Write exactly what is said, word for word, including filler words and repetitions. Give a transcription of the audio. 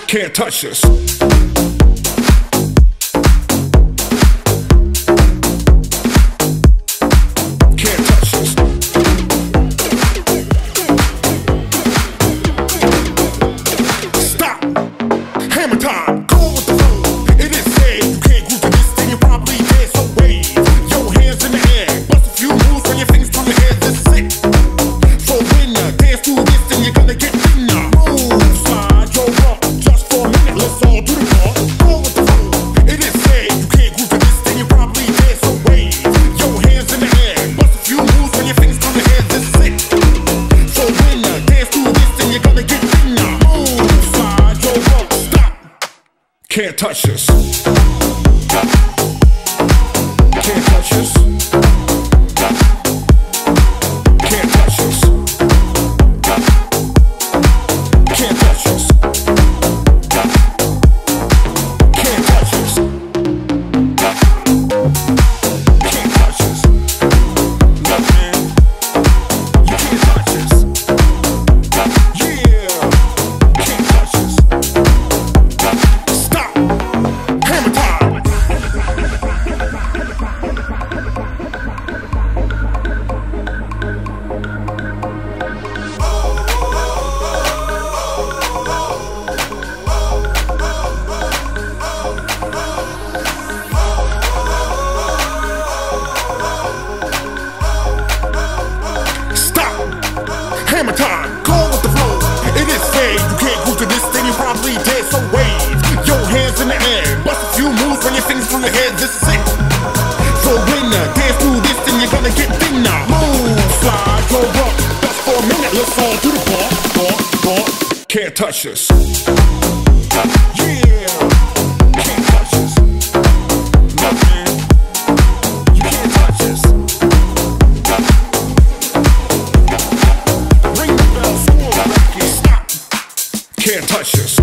Can't touch us. Can't touch us. Stop. Hammer time. Go with the flow. It is said you can't groove to this thing. You probably dead. So wave your hands in the air. Bust a few moves when your fingers through your head. This is it. So when you dance to this thing, you're gonna get thinner. Move, slide your rump. Just for a minute, let's all do the part. Go with the flow. It is said you can't groove to this thing. You probably dead. So wave your hands in the air. Bust a few moves when your fingers through your head. This is it. So when you dance to this thing, you're gonna get thinner. Move, slide your rump. Stop. Can't touch us. Can't touch us. Can't touch us. Can't touch us. Can't touch us. Can't touch us. Look, man, you can't touch us. Yeah, can't touch us. Stop. Hammer time. Stop. Hammer time. Go with the flow. It is said you can't groove to this thing. You probably dead. So wave your hands in the air. Bust a few moves when your fingers through your head. This is it. So when you dance through this thing, you're gonna get thinner. Move, slide your rump. Just for a minute, let's all do the part. Part, part. Can't touch us. Yeah. Can't touch us. Look, man, you can't touch us. Ring the bell, school, stop. Can't touch us.